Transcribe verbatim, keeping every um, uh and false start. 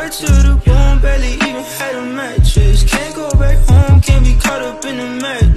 back to the room, barely even had a mattress. Can't go back home, can't be caught up in the mattress.